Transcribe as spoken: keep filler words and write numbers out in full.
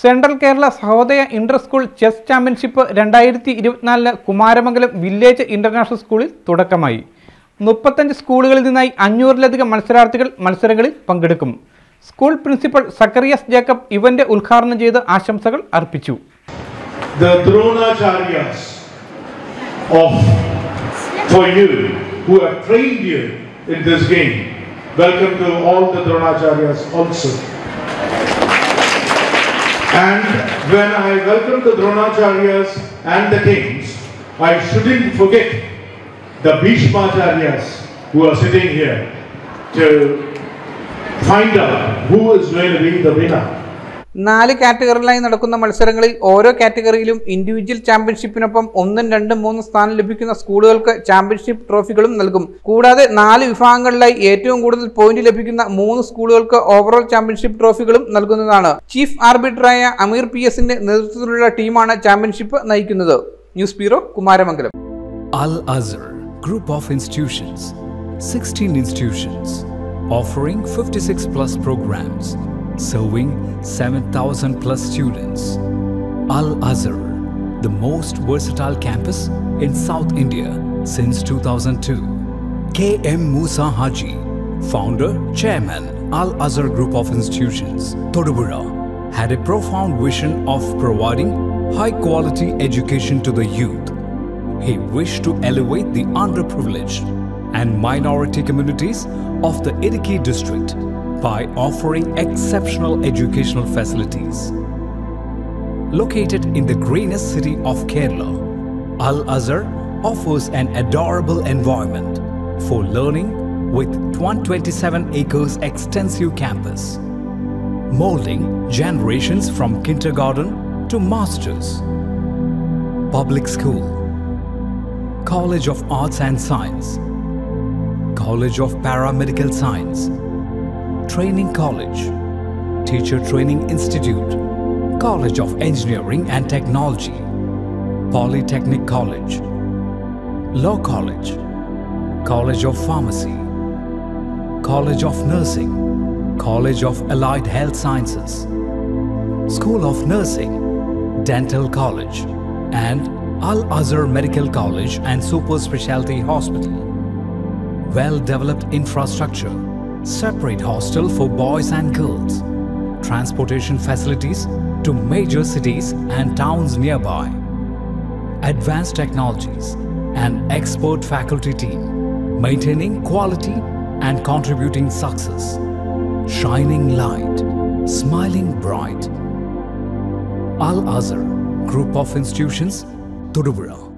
Central Kerala Sahodaya inter school chess championship രണ്ടായിരത്തി ഇരുപത്തിനാലിന് Kumaramangalam village international സ്കൂളിൽ തുടക്കമായി. മുപ്പത്തഞ്ച് സ്കൂളുകളിൽ നിന്നായി അഞ്ഞൂറിലധികം മത്സരാർത്ഥികൾ മത്സരങ്ങളിൽ പങ്കെടുക്കും. School principal Zacharias Jacob event ഉദ്ഘാടനം ചെയ്ത് ആശംസകൾ അർപ്പിച്ചു. The Dronacharyas of for you who have trained you in this game. Welcome to all the Dronacharyas also. And when I welcome the Dronacharyas and the kings, I shouldn't forget the Bhishmacharyas who are sitting here to find out who is going to be the winner. നാല് കാറ്റഗറിയിലായി നടക്കുന്ന മത്സരങ്ങളിൽ ഓരോ കാറ്റഗറിയിലും individual ചാമ്പ്യൻഷിപ്പിനൊപ്പം ഒന്നും രണ്ടും മൂന്നും സ്ഥാനം ലഭിക്കുന്ന സ്കൂളുകൾക്ക് ചാമ്പ്യൻഷിപ്പ് ട്രോഫികളും നൽകും. കൂടാതെ നാല് വിഭാഗങ്ങളിലായി ഏറ്റവും കൂടുതൽ പോയിന്റ് ലഭിക്കുന്ന മൂന്ന് സ്കൂളുകൾക്ക് ഓവറോൾ ചാമ്പ്യൻഷിപ്പ് ട്രോഫികളും നൽകുന്നതാണ്. ചീഫ് ആർബിട്രായ അമീർ പി എസിന്റെ നേതൃത്വത്തിലുള്ള ടീമാണ് ചാമ്പ്യൻഷിപ്പ് നയിക്കുന്നത്. News bureau, Kumaramangalam. Al Azhar Group of Institutions, sixteen institutions, offering fifty-six plus programs, serving seven thousand plus students. Al Azhar, the most versatile campus in South India since two thousand two. K M Musa Haji, founder, chairman, Al Azhar Group of Institutions, Thodupuzha, had a profound vision of providing high quality education to the youth. He wished to elevate the underprivileged and minority communities of the Idukki district by offering exceptional educational facilities. Located in the greenest city of Kerala, Al Azhar offers an adorable environment for learning with one hundred twenty-seven acres extensive campus, molding generations from kindergarten to masters. Public school, College of Arts and Science, College of Paramedical Science, Training College, Teacher Training Institute, College of Engineering and Technology, Polytechnic College, Law College, College of Pharmacy, College of Nursing, College of Allied Health Sciences, School of Nursing, Dental College, and Al Azhar Medical College and Super Specialty Hospital. Well-developed infrastructure, separate hostel for boys and girls, transportation facilities to major cities and towns nearby, advanced technologies, and expert faculty team, maintaining quality and contributing success, shining light, smiling bright. Al Azhar Group of Institutions, Thodupuzha.